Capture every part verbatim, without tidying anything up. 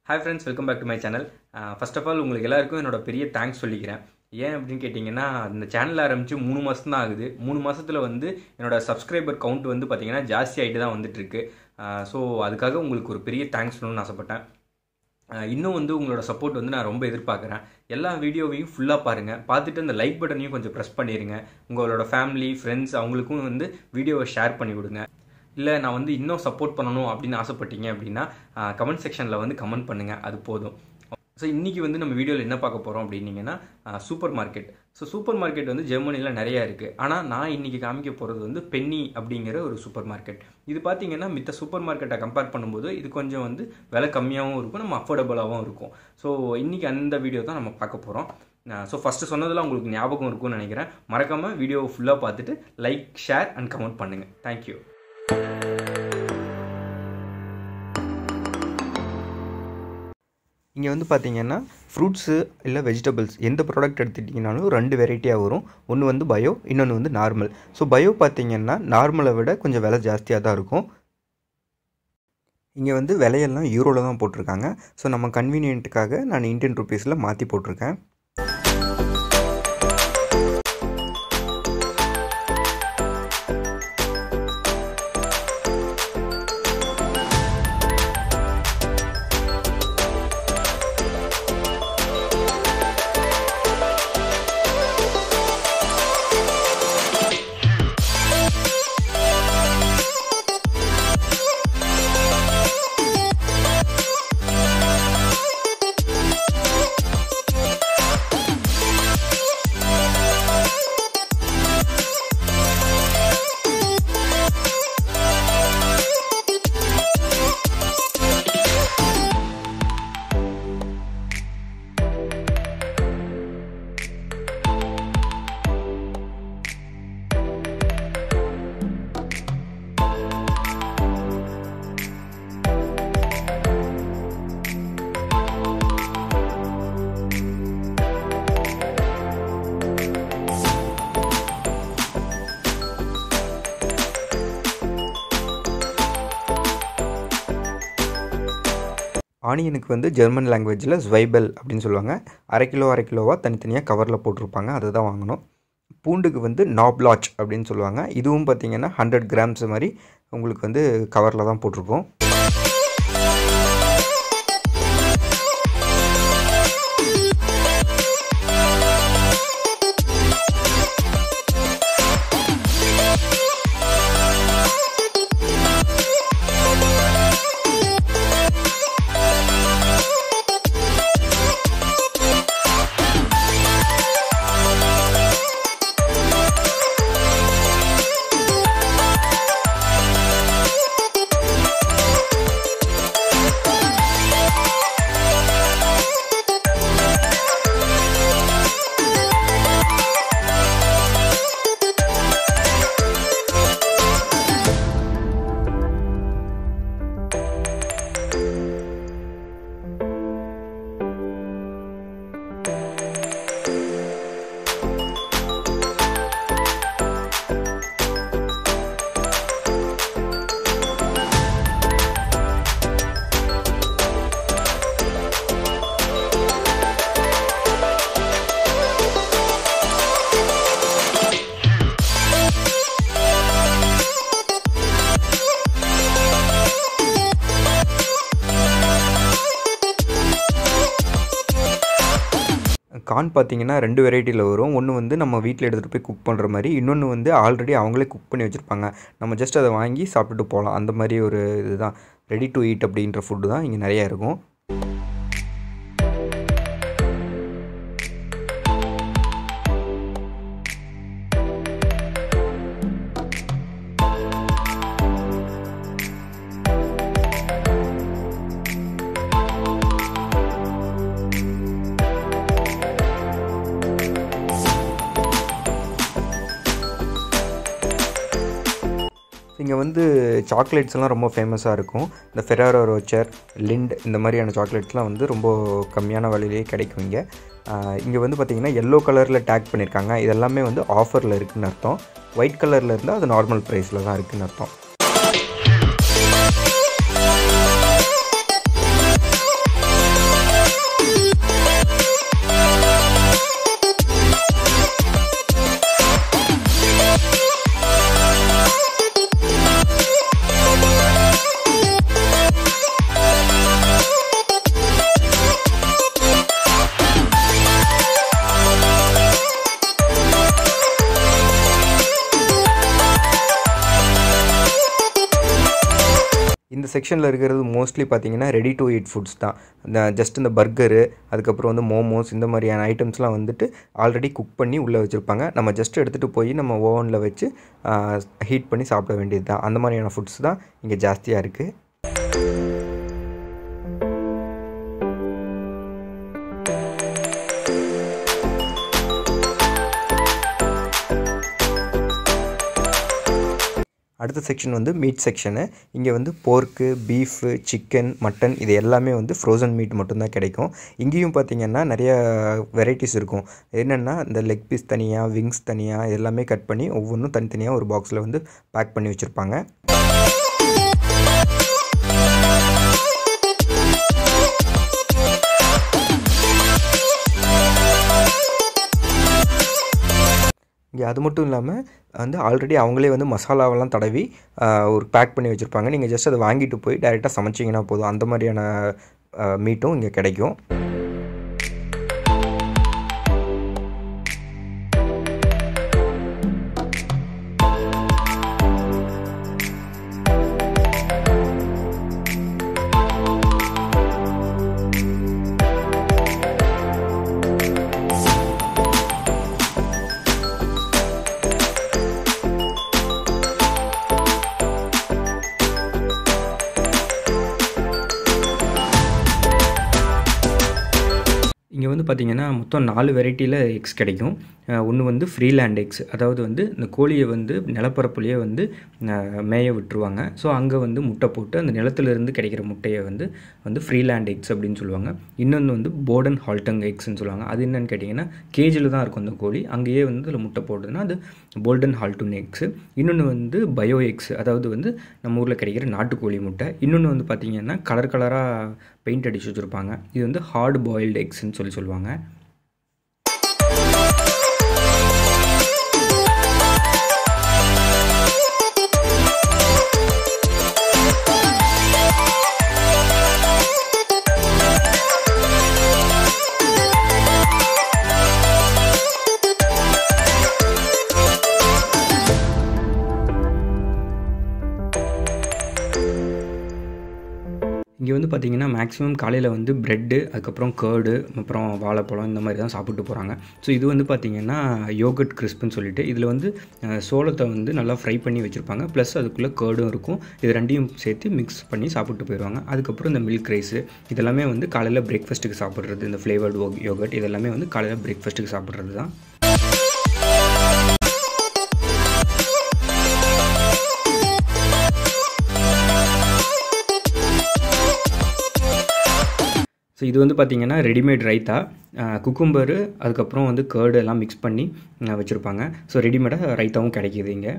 Hi friends, welcome back to my channel. Uh, first of all, உங்களுக்கு எல்லாருக்கும் என்னோட பெரிய தேங்க்ஸ் சொல்லிக்கிறேன். ஏன் அப்படின்னு கேட்டிங்கன்னா, இந்த சேனல் ஆரம்பித்து மூணு மாதம் தான் ஆகுது. மூணு மாதத்தில் வந்து என்னோட சப்ஸ்கிரைபர் கவுண்ட் வந்து பார்த்திங்கன்னா ஜாஸ்தி ஆகிட்டு தான் வந்துட்டுருக்கு. ஸோ அதுக்காக உங்களுக்கு ஒரு பெரிய தேங்க்ஸ் சொல்லணும்னு ஆசைப்பட்டேன். இன்னும் வந்து உங்களோட சப்போர்ட் வந்து நான் ரொம்ப எதிர்பார்க்குறேன். எல்லா வீடியோவையும் ஃபுல்லாக பாருங்கள். பார்த்துட்டு அந்த லைக் பட்டனையும் கொஞ்சம் ப்ரெஸ் பண்ணிடுங்க. உங்களோட ஃபேமிலி, ஃப்ரெண்ட்ஸ் அவங்களுக்கும் வந்து வீடியோவை ஷேர் பண்ணி விடுங்க. இல்லை நான் வந்து இன்னும் சப்போர்ட் பண்ணணும் அப்படின்னு ஆசைப்பட்டீங்க அப்படின்னா கமெண்ட் செக்ஷனில் வந்து கமெண்ட் பண்ணுங்கள், அது போதும். ஸோ இன்றைக்கி வந்து நம்ம வீடியோவில் என்ன பார்க்க போகிறோம் அப்படின்னீங்கன்னா supermarket. So supermarket வந்து ஜெர்மனியில் நிறையா இருக்குது. ஆனால் நான் இன்றைக்கி காமிக்க போகிறது வந்து பென்னி அப்படிங்கிற ஒரு சூப்பர் மார்க்கெட். இது பார்த்திங்கன்னா மித்த சூப்பர் மார்க்கெட்டை கம்பேர் பண்ணும்போது இது கொஞ்சம் வந்து விலை கம்மியாகவும் இருக்கும், நம்ம அஃபோர்டபுளாகவும் இருக்கும். ஸோ இன்றைக்கி அந்த வீடியோ தான் நம்ம பார்க்க போகிறோம். ஸோ ஃபஸ்ட்டு சொன்னதெல்லாம் உங்களுக்கு ஞாபகம் இருக்கும்னு நினைக்கிறேன். மறக்காமல் வீடியோவை ஃபுல்லாக பார்த்துட்டு லைக், ஷேர் அண்ட் கமெண்ட் பண்ணுங்கள். தேங்க்யூ. இங்கே வந்து பார்த்தீங்கன்னா ஃப்ரூட்ஸு இல்லை வெஜிடபிள்ஸ் எந்த ப்ராடக்ட் எடுத்துட்டிங்கனாலும் ரெண்டு வெரைட்டியாக வரும். ஒன்று வந்து பயோ, இன்னொன்று வந்து நார்மல். ஸோ பயோ பார்த்தீங்கன்னா நார்மலை விட கொஞ்சம் விலை ஜாஸ்தியாக தான் இருக்கும். இங்கே வந்து விலையெல்லாம் யூரோவில் தான் போட்டிருக்காங்க. ஸோ நம்ம கன்வீனியன்ட்டுக்காக நான் இந்தியன் ருப்பீஸில் மாற்றி போட்டிருக்கேன். ஆனியனுக்கு வந்து ஜெர்மன் லாங்குவேஜில் ஸ்வைபல் அப்படின்னு சொல்லுவாங்க. அரை கிலோ அரை கிலோவாக தனித்தனியாக கவரில் போட்டிருப்பாங்க, அதை தான் வாங்கணும். பூண்டுக்கு வந்து நாப்லாச் அப்படின்னு சொல்லுவாங்க. இதுவும் பார்த்திங்கன்னா ஹண்ட்ரட் கிராம்ஸ் மாதிரி உங்களுக்கு வந்து கவரில் தான் போட்டிருக்கோம். கார்ன் பார்த்திங்கன்னா ரெண்டு வெரைட்டியில் வரும். ஒன்று வந்து நம்ம வீட்டில் எடுத்துகிட்டு போய் குக் பண்ணுற மாதிரி, இன்னொன்று வந்து ஆல்ரெடி அவங்களே குக் பண்ணி வச்சுருப்பாங்க. நம்ம ஜஸ்ட் அதை வாங்கி சாப்பிட்டுட்டு போகலாம். அந்த மாதிரி ஒரு இதுதான், ரெடி டு ஈட் அப்படின்ற ஃபுட்டு தான் இங்கே நிறையா இருக்கும். இங்கே வந்து சாக்லேட்ஸ்லாம் ரொம்ப ஃபேமஸாக இருக்கும். இந்த ஃபெராரோ ரோச்சர், லிண்ட் இந்த மாதிரியான சாக்லேட்ஸ்லாம் வந்து ரொம்ப கம்மியான விலையிலேயே கிடைக்கும் இங்கே. இங்கே வந்து பார்த்திங்கன்னா எல்லோ கலரில் டேக் பண்ணியிருக்காங்க. இதெல்லாமே வந்து ஆஃபரில் இருக்குதுன்னு அர்த்தம். ஒயிட் கலரில் இருந்தால் அது நார்மல் ப்ரைஸில் தான் இருக்குதுன்னு அர்த்தம். செக்ஷனில் இருக்கிறது மோஸ்ட்லி பார்த்திங்கன்னா ரெடி டு ஈட் ஃபுட்ஸ் தான். இந்த ஜஸ்ட் இந்த பர்கரு, அதுக்கப்புறம் வந்து மோமோஸ், இந்த மாதிரியான ஐட்டம்ஸ்லாம் வந்துட்டு ஆல்ரெடி குக் பண்ணி உள்ளே வச்சுருப்பாங்க. நம்ம ஜஸ்ட் எடுத்துகிட்டு போய் நம்ம ஓவனில் வச்சு ஹீட் பண்ணி சாப்பிட வேண்டியது தான். அந்த மாதிரியான ஃபுட்ஸ் தான் இங்கே ஜாஸ்தியாக இருக்குது. அடுத்த செக்ஷன் வந்து மீட் செக்ஷனு. இங்கே வந்து போர்க்கு, பீஃபு, சிக்கன், மட்டன் இது எல்லாமே வந்து ஃப்ரோசன் மீட் மட்டும்தான் கிடைக்கும். இங்கேயும் பார்த்திங்கன்னா நிறைய வெரைட்டிஸ் இருக்கும். என்னென்னா இந்த லெக் பீஸ் தனியாக, விங்ஸ் தனியாக, எல்லாமே கட் பண்ணி ஒவ்வொன்றும் தனித்தனியாக ஒரு பாக்ஸில் வந்து பேக் பண்ணி வச்சுருப்பாங்க. இங்கே அது மட்டும் இல்லாமல் வந்து ஆல்ரெடி அவங்களே வந்து மசாலாவெல்லாம் தடவி ஒரு பேக் பண்ணி வச்சுருப்பாங்க. நீங்கள் ஜஸ்ட் அதை வாங்கிட்டு போய் டைரெக்டாக சமைச்சிங்கன்னா போதும். அந்த மாதிரியான மீட்டும் இங்கே கிடைக்கும். இங்கே வந்து பார்த்திங்கன்னா மொத்தம் நாலு வெரைட்டியில் எக்ஸ் கிடைக்கும். ஒன்று வந்து ஃப்ரீலேண்ட் எக்ஸ், அதாவது வந்து இந்த கோழியை வந்து நிலப்பரப்புலேயே வந்து மேய விட்டுருவாங்க. ஸோ அங்கே வந்து முட்டை போட்டு அந்த நிலத்திலிருந்து கிடைக்கிற முட்டையை வந்து வந்து ஃப்ரீலேண்ட் எக்ஸ் அப்படின்னு சொல்லுவாங்க. இன்னொன்று வந்து போர்டன் ஹால்டங் எக்ஸ்ன்னு சொல்லுவாங்க. அது என்னென்னு கேட்டிங்கன்னா கேஜில் தான் இருக்கும் அந்த கோழி, அங்கேயே வந்து அதில் முட்டை போடுதுன்னா அது போல்டன் ஹால்டன் எக்ஸு. இன்னொன்று வந்து பயோ எக்ஸ், அதாவது வந்து நம்ம ஊரில் கிடைக்கிற நாட்டுக்கோழி முட்டை. இன்னொன்று வந்து பார்த்திங்கன்னா கலர் கலராக பெயிண்ட் அடிச்சு வச்சுருப்பாங்க. இது வந்து ஹார்ட் பாயில்டு எக்ஸ்ன்னு சொல்லி சொல்லுவாங்க. இங்கே வந்து பார்த்திங்கன்னா மேக்ஸிமம் காலையில் வந்து ப்ரெட்டு, அதுக்கப்புறம் கேர்டு, அப்புறம் வாழைப்பழம் இந்த மாதிரி தான் சாப்பிட்டு போகிறாங்க. ஸோ இது வந்து பார்த்திங்கன்னா யோகட் கிறிஸ்ப்னு சொல்லிட்டு இதில் வந்து சோளத்தை வந்து நல்லா ஃப்ரை பண்ணி வச்சுருப்பாங்க. ப்ளஸ் அதுக்குள்ளே கேர்டும் இருக்கும். இது ரெண்டையும் சேர்த்து மிக்ஸ் பண்ணி சாப்பிட்டு போயிடுவாங்க. அதுக்கப்புறம் இந்த மில்க் ரைஸு இதெல்லாமே வந்து காலையில் பிரேக்ஃபாஸ்ட்டுக்கு சாப்பிட்றது. இந்த ஃப்ளேவர்டு யோகட் இதெல்லாமே வந்து காலையில் பிரேக்ஃபாஸ்ட்டுக்கு சாப்பிட்றது தான். ஸோ இது வந்து பார்த்திங்கன்னா ரெடிமேட் ரைத்தா, குக்கும்பரு, அதுக்கப்புறம் வந்து கேர்டு எல்லாம் மிக்ஸ் பண்ணி வச்சுருப்பாங்க. ஸோ ரெடிமேடாக ரைத்தாவும் கிடைக்கிது இங்கே.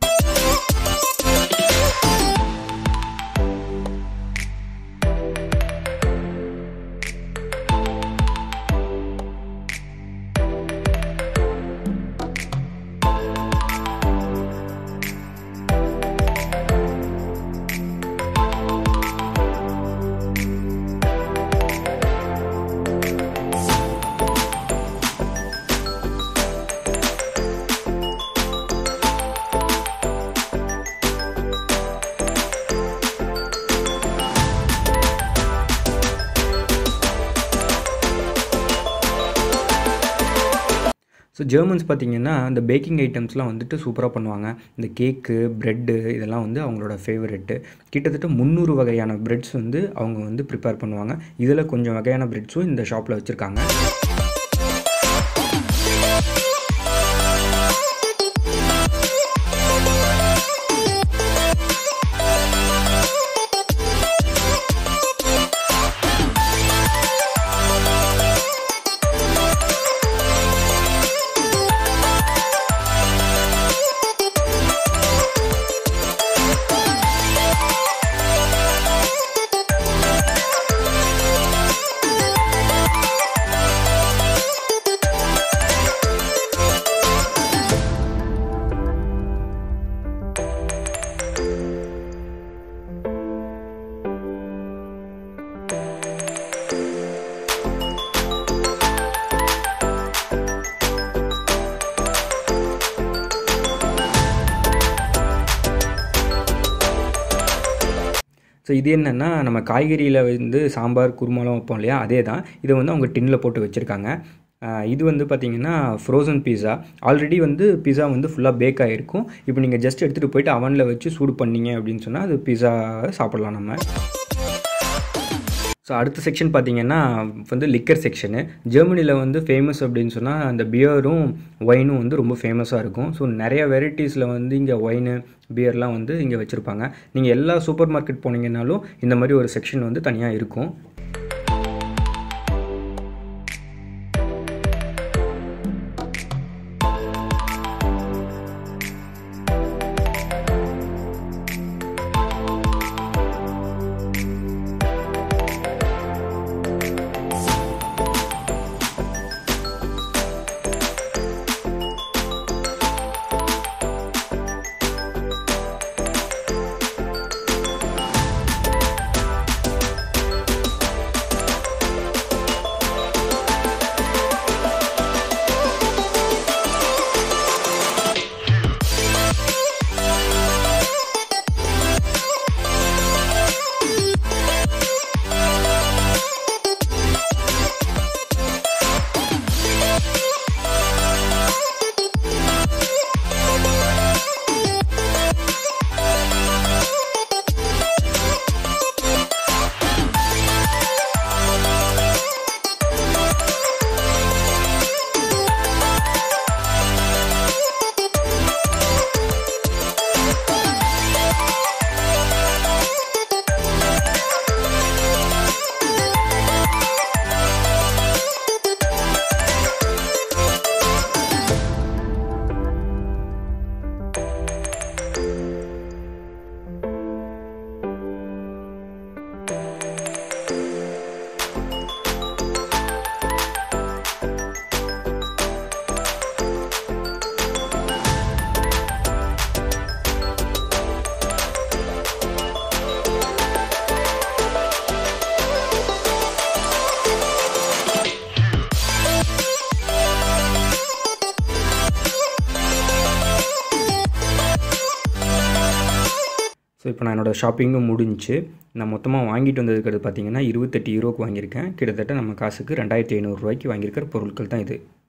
ஸோ ஜெர்மன்ஸ் பார்த்திங்கன்னா இந்த பேக்கிங் ஐட்டம்ஸ்லாம் வந்துட்டு சூப்பராக பண்ணுவாங்க. இந்த கேக்கு, ப்ரெட்டு இதெல்லாம் வந்து அவங்களோட ஃபேவரெட்டு. கிட்டத்தட்ட முந்நூறு வகையான ப்ரெட்ஸ் வந்து அவங்க வந்து ப்ரிப்பேர் பண்ணுவாங்க. இதில் கொஞ்சம் வகையான ப்ரெட்ஸும் இந்த ஷாப்பில் வச்சுருக்காங்க. ஸோ இது என்னென்னா நம்ம காய்கறியில் வந்து சாம்பார் குருமாலாம் வைப்போம் இல்லையா, அதே தான். இதை வந்து அவங்க டின்னில் போட்டு வச்சுருக்காங்க. இது வந்து பார்த்திங்கன்னா ஃப்ரோசன் பீஸா. ஆல்ரெடி வந்து பீஸா வந்து ஃபுல்லாக பேக் ஆகிருக்கும். இப்போ நீங்கள் ஜஸ்ட் எடுத்துகிட்டு போயிட்டு அவனில் வச்சு சூடு பண்ணிங்க அப்படின்னு சொன்னால் அது பீஸா சாப்பிட்லாம் நம்ம. ஸோ அடுத்த செக்ஷன் பார்த்திங்கன்னா வந்து லிக்கர் செக்ஷனு. ஜெர்மனியில் வந்து ஃபேமஸ் அப்படின்னு சொன்னால் அந்த பியரும் ஒயினும் வந்து ரொம்ப ஃபேமஸாக இருக்கும். ஸோ நிறைய வெரைட்டிஸில் வந்து இங்கே ஒயினு பியர்லாம் வந்து இங்கே வச்சுருப்பாங்க. நீங்கள் எல்லா சூப்பர் மார்க்கெட் போனீங்கன்னாலும் இந்த மாதிரி ஒரு செக்ஷன் வந்து தனியாக இருக்கும். ஸோ இப்போ நான் என்னோடய ஷாப்பிங்கும் முடிஞ்சு. நான் மொத்தமாக வாங்கிட்டு வந்ததுக்கு பார்த்திங்கன்னா இருபத்தெட்டு யூரோக்கு வாங்கியிருக்கேன். கிட்டத்தட்ட நம்ம காசுக்கு ரெண்டாயிரத்தி ஐநூறுரூவாய்க்கு வாங்கியிருக்கிற பொருட்கள் தான் இது.